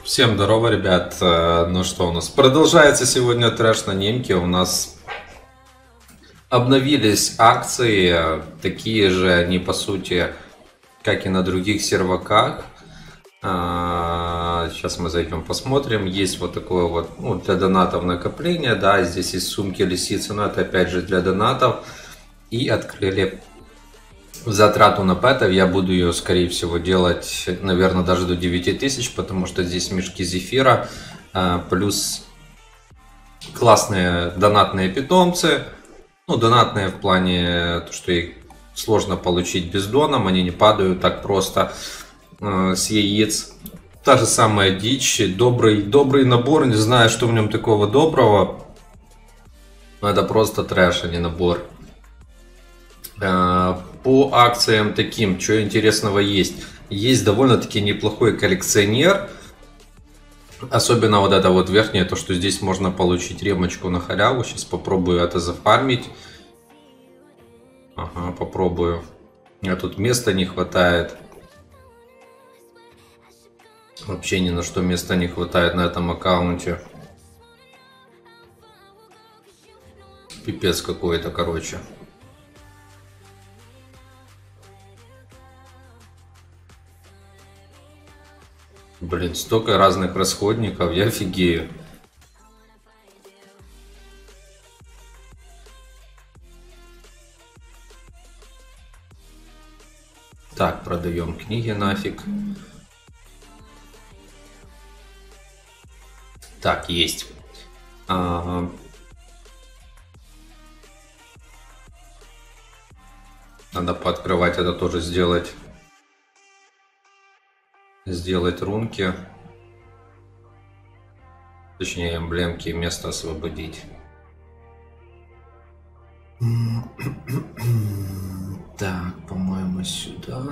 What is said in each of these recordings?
Всем здорово, ребят. Ну что, у нас продолжается сегодня трэш на немке. У нас обновились акции, такие же они по сути, как и на других серваках. Сейчас мы зайдем посмотрим. Есть вот такое вот, для донатов накопление, да, здесь есть сумки лисицы, но это опять же для донатов. И открыли затрату на пэтов. Я буду ее, скорее всего, делать, наверное, даже до 9000, потому что здесь мешки зефира, плюс классные донатные питомцы. Ну, донатные в плане, то, что их сложно получить бездоном, они не падают так просто с яиц. Та же самая дичь, добрый набор, не знаю, что в нем такого доброго. Это просто трэш, а не набор. По акциям таким, что интересного есть? Есть довольно-таки неплохой коллекционер. Особенно вот это вот верхнее, то что здесь можно получить ремочку на халяву. Сейчас попробую это зафармить. Ага, попробую. А тут места не хватает. Вообще ни на что места не хватает на этом аккаунте. Пипец какой-то, короче. Блин, столько разных расходников, я офигею. Так, продаем книги нафиг. Так, есть. Надо пооткрывать это тоже сделать. Сделать рунки. Точнее, эмблемки и место освободить. Так, по-моему, сюда.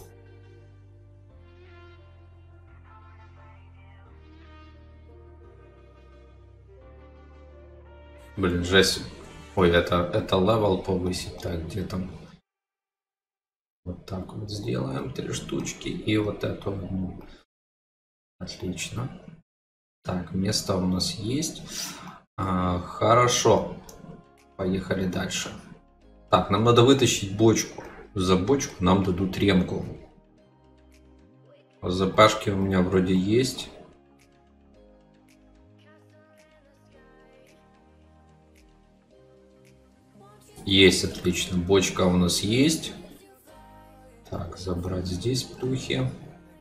Блин, жесть. Ой, это левел повысить. Так, где там? Вот так вот сделаем 3 штучки. И вот эту одну. Отлично. Так, место у нас есть. Хорошо. Поехали дальше. Так, нам надо вытащить бочку. За бочку нам дадут ремку. ЗПшки у меня вроде есть. Есть, отлично. Бочка у нас есть. Так, забрать здесь птухи.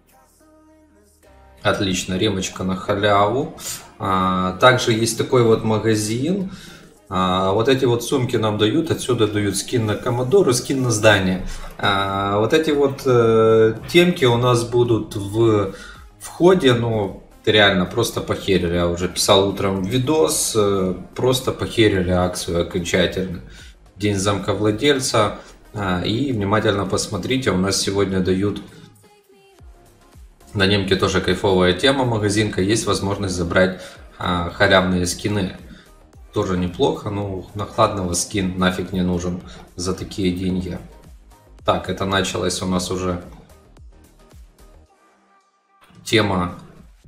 Отлично, ремочка на халяву. Также есть такой вот магазин. Вот эти вот сумки нам дают. Отсюда дают скин на Коммодор и скин на здание. Вот эти вот темки у нас будут в входе. Ну, реально просто похерили. Я уже писал утром видос. Просто похерили акцию окончательно. День замка владельца. И внимательно посмотрите. У нас сегодня дают... На немке тоже кайфовая тема, магазинка. Есть возможность забрать халявные скины. Тоже неплохо, но накладного скин нафиг не нужен за такие деньги. Так, это началась у нас уже тема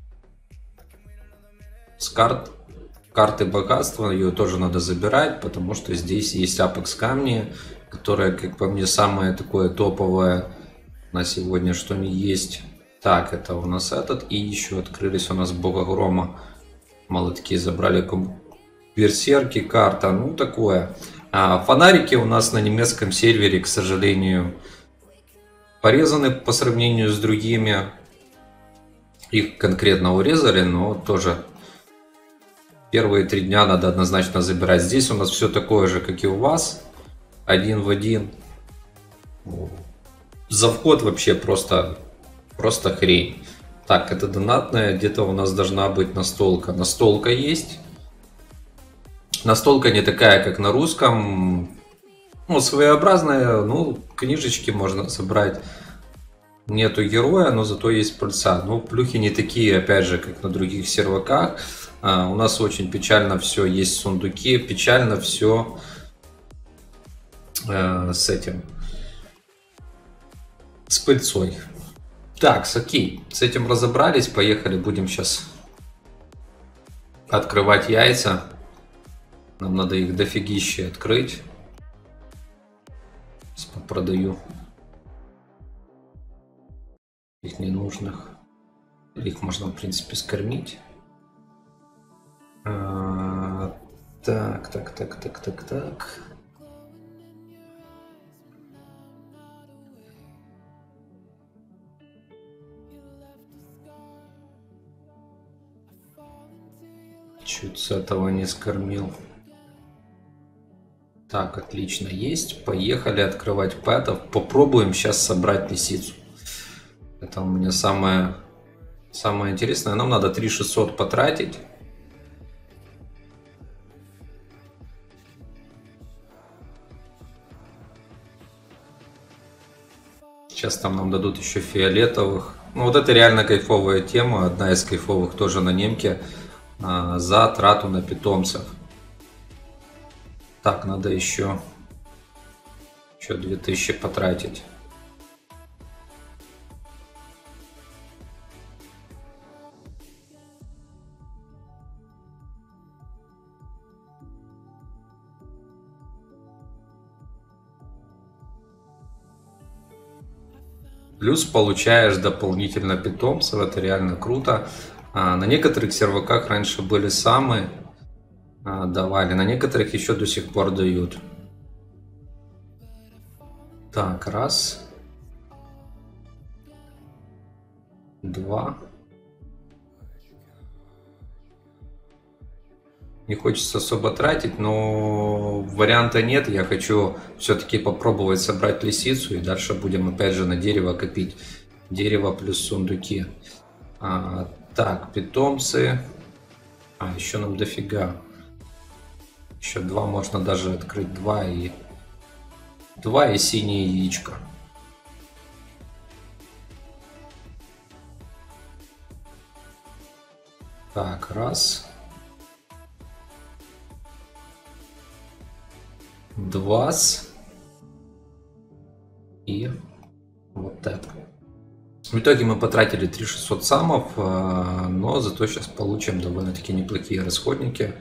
с карт. Карты богатства, ее тоже надо забирать, потому что здесь есть Apex камни, которые, как по мне, самое такое топовое на сегодня, что не есть. Так, это у нас этот. И еще открылись у нас Бога Грома. Молотки забрали. Берсерки, карта. Ну, такое. Фонарики у нас на немецком сервере, к сожалению, порезаны по сравнению с другими. Их конкретно урезали, но тоже первые 3 дня надо однозначно забирать. Здесь у нас все такое же, как и у вас. Один в один. За вход вообще просто хрень. Так, это донатная. Где-то у нас должна быть настолка. Настолка есть. Настолка не такая, как на русском. Ну, своеобразная. Ну, книжечки можно собрать. Нету героя, но зато есть пыльца. Ну, плюхи не такие, опять же, как на других серваках. У нас очень печально все. Есть сундуки. Печально все с этим. С пыльцой. Так, окей, с этим разобрались, поехали, будем сейчас открывать яйца. Нам надо их дофигище открыть. Продаю их ненужных. Их можно, в принципе, скормить. Так. Чуть с этого не скормил. Так, отлично, есть. Поехали открывать пэтов. Попробуем сейчас собрать лисицу. Это у меня самое интересное. Нам надо 3600 потратить. Сейчас там нам дадут еще фиолетовых. Ну вот это реально кайфовая тема. Одна из кайфовых тоже на немке. За трату на питомцев. Так, надо еще 2000 потратить. Плюс получаешь дополнительно питомцев, это реально круто. На некоторых серваках раньше были самые, давали, на некоторых еще до сих пор дают. Так, раз. Два. Не хочется особо тратить, но варианта нет. Я хочу все-таки попробовать собрать лисицу. И дальше будем опять же на дерево копить. Дерево плюс сундуки. Так, питомцы. Еще нам дофига. Еще 2 можно даже открыть. 2 и синее яичко. Так, раз. 2 и вот это. В итоге мы потратили 3600 самов, но зато сейчас получим довольно-таки неплохие расходники.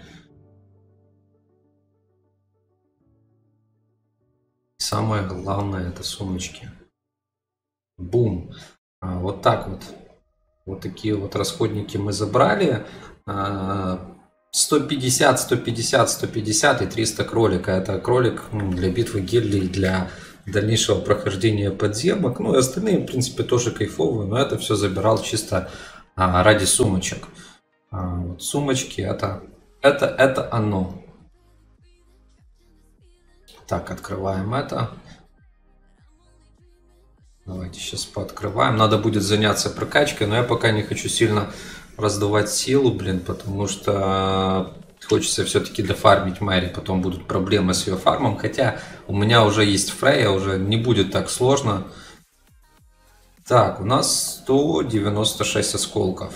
Самое главное — это сумочки. Бум! Вот так вот. Вот такие вот расходники мы забрали. 150, 150, 150 и 300 кролика. Это кролик для битвы гильдий, для дальнейшего прохождения подземок. Ну и остальные, в принципе, тоже кайфовые, но это все забирал чисто ради сумочек. Вот сумочки это оно. Так, открываем это. Давайте сейчас пооткрываем. Надо будет заняться прокачкой, но я пока не хочу сильно раздавать силу, блин, потому что хочется все-таки дофармить Мэри, потом будут проблемы с ее фармом, хотя у меня уже есть Фрейя, уже не будет так сложно. Так, у нас 196 осколков.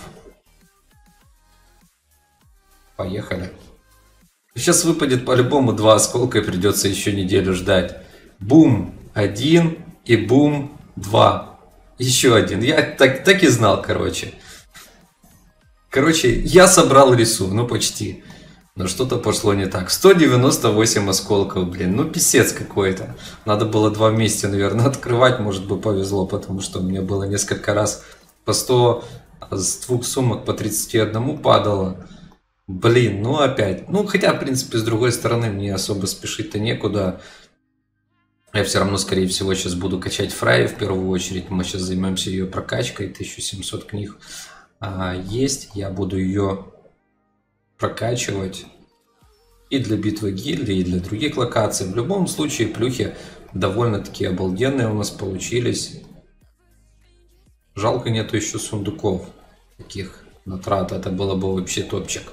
Поехали. Сейчас выпадет по-любому 2 осколка и придется еще неделю ждать. Бум 1 и бум 2. Еще один. Я так и знал, короче. Короче, я собрал рису, ну почти. Но что-то пошло не так. 198 осколков, блин, ну писец какой-то. Надо было 2 вместе, наверное, открывать, может бы повезло, потому что мне было несколько раз по 100 с 2 сумок по 31 падало. Блин, ну опять. Ну, хотя, в принципе, с другой стороны, мне особо спешить-то некуда. Я все равно, скорее всего, сейчас буду качать Фрай в первую очередь. Мы сейчас займемся ее прокачкой. 1700 книг есть. Я буду ее прокачивать и для битвы гильдии, и для других локаций. В любом случае, плюхи довольно-таки обалденные у нас получились. Жалко, нету еще сундуков таких на трат. Это было бы вообще топчик.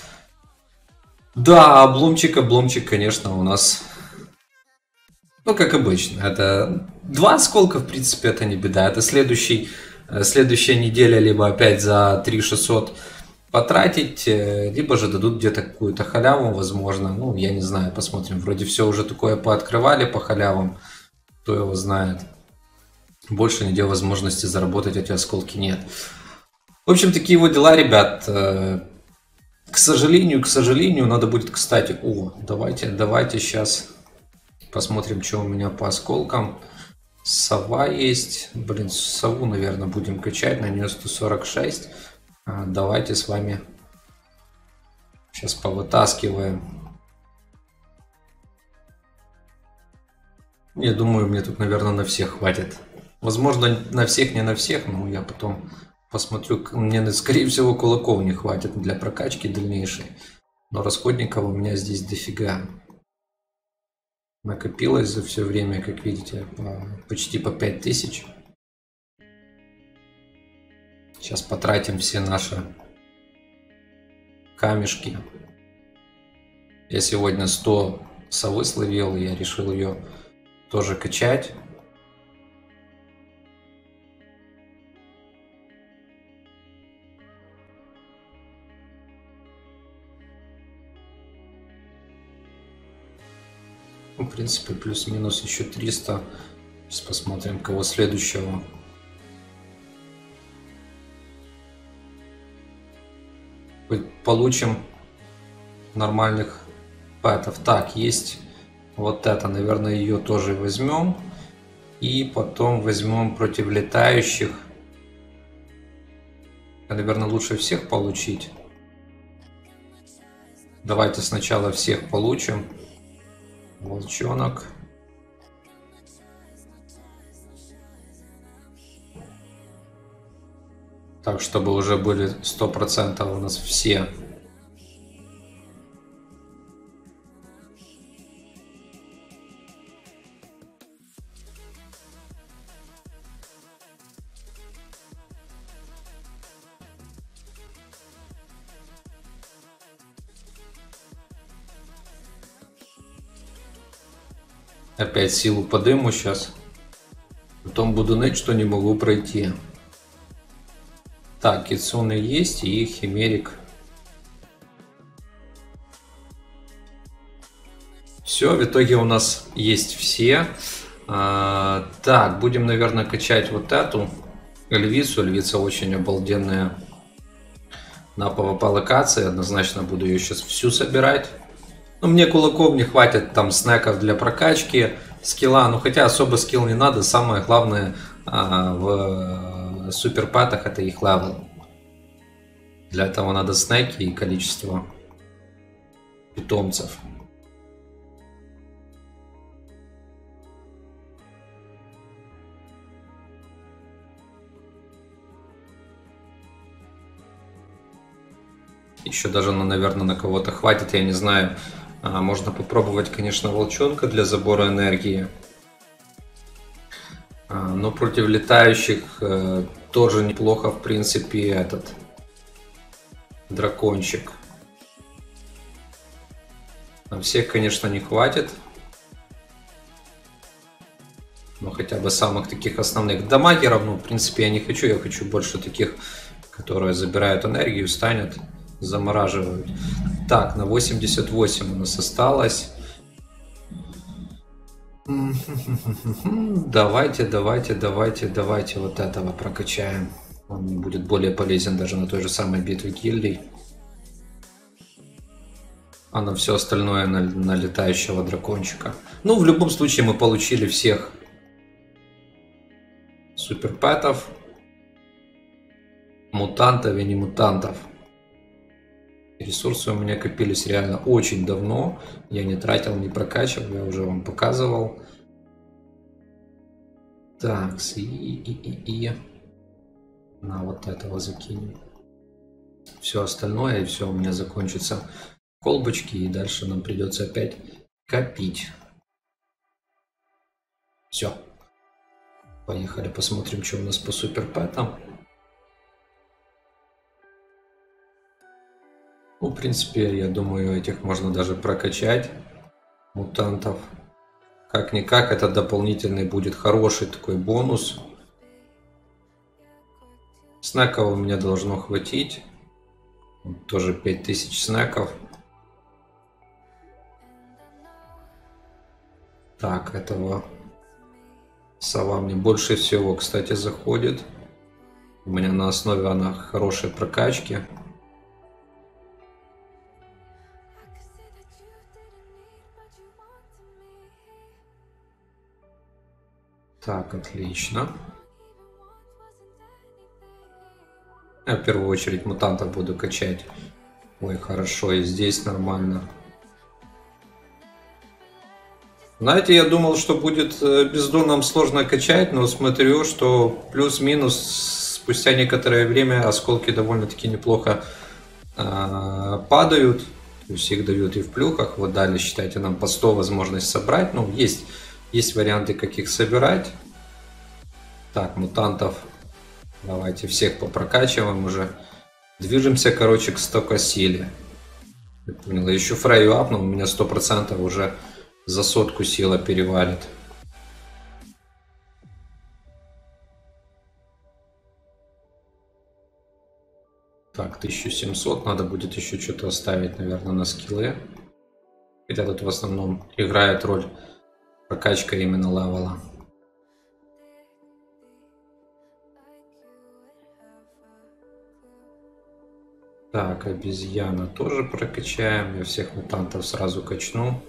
Да, обломчик, конечно, у нас, ну, как обычно, это 2 осколка, в принципе, это не беда. Это следующая неделя, либо опять за 3600 потратить, либо же дадут где-то какую-то халяву, возможно. Ну, я не знаю, посмотрим. Вроде все уже такое пооткрывали по халявам, кто его знает. больше нигде возможности заработать эти осколки нет. В общем, такие вот дела, ребят. К сожалению, надо будет, кстати, давайте сейчас посмотрим, что у меня по осколкам. Сова есть. Блин, сову, наверное, будем качать. На нее 146. Давайте с вами сейчас повытаскиваем. Я думаю, мне тут, наверное, на всех хватит. Возможно, на всех, не на всех, но я потом посмотрю. Мне, скорее всего, кулаков не хватит для прокачки дальнейшей. Но расходников у меня здесь дофига. Накопилось за все время, как видите, почти по 5000. Сейчас потратим все наши камешки. Я сегодня 100 совы словил, я решил ее тоже качать. В принципе, плюс-минус еще 300. Сейчас посмотрим, кого следующего. Получим нормальных пэтов. Так, есть вот это, наверное, ее тоже возьмем. И потом возьмем против летающих. Наверное, лучше всех получить. Давайте сначала всех получим. Волчонок. Так, чтобы уже были 100% у нас все. Опять силу подыму сейчас. Потом буду ныть, что не могу пройти. Так, Кицуны есть и Химерик. Все, в итоге у нас есть все. Так, будем, наверное, качать вот эту львицу. Львица очень обалденная на PvP локации. Однозначно буду ее сейчас всю собирать. Ну, мне кулаков не хватит, там, снеков для прокачки, скилла. Ну, хотя особо скилл не надо. Самое главное в суперпэтах это их левел. Для этого надо снеки и количество питомцев. Еще даже, наверное, на кого-то хватит, я не знаю. Можно попробовать, конечно, волчонка для забора энергии. Но против летающих тоже неплохо, в принципе, этот дракончик. На всех, конечно, не хватит. Но хотя бы самых таких основных. Дамагеров, ну, в принципе, я не хочу. Я хочу больше таких, которые забирают энергию, станет, замораживают. Так, на 88 у нас осталось. Давайте вот этого прокачаем. Он будет более полезен даже на той же самой битве гильдий. А на все остальное на летающего дракончика. Ну, в любом случае мы получили всех суперпэтов, мутантов и не мутантов. Ресурсы у меня копились реально очень давно. Я не тратил, не прокачивал, я уже вам показывал. Так, на вот этого закинем. Все остальное, и все у меня закончится колбочки, и дальше нам придется опять копить. Все. Поехали, посмотрим, что у нас по суперпэтам. Ну, в принципе, я думаю, этих можно даже прокачать. Мутантов. Как-никак, это дополнительный будет хороший такой бонус. Снеков у меня должно хватить. Тоже 5000 снеков. Так, этого Сова мне больше всего, кстати, заходит. У меня на основе она хорошей прокачки. Так, отлично. Я в первую очередь мутантов буду качать. Ой, хорошо, и здесь нормально. Знаете, я думал, что будет бездонным сложно качать, но смотрю, что плюс-минус спустя некоторое время осколки довольно-таки неплохо падают. То есть их дают и в плюхах. Вот дали, считайте, нам по 100 возможность собрать. Ну, есть варианты, как их собирать. Так, мутантов. Давайте всех попрокачиваем уже. Движемся, короче, к 100 силе. Я понял, я еще Фрейю апнул, у меня 100% уже за 100 сила перевалит. Так, 1700. Надо будет еще что-то оставить, наверное, на скиллы. Хотя тут в основном играет роль прокачка именно левела. Так, обезьяна тоже прокачаем. Я всех мутантов сразу качну.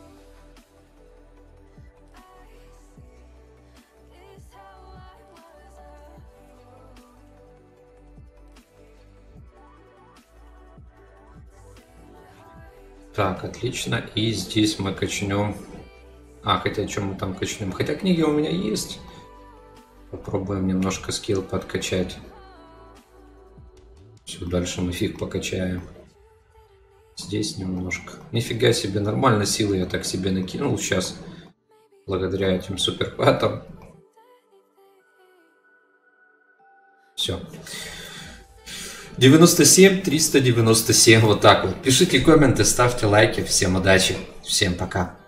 Так, отлично. И здесь мы качнем. Хотя что мы там качнем? Хотя книги у меня есть. Попробуем немножко скилл подкачать. Все, дальше мы фиг покачаем. Здесь немножко. Нифига себе, нормально силы я так себе накинул сейчас. Благодаря этим суперпатам. Все. 97, 397, вот так вот. Пишите комменты, ставьте лайки. Всем удачи, всем пока.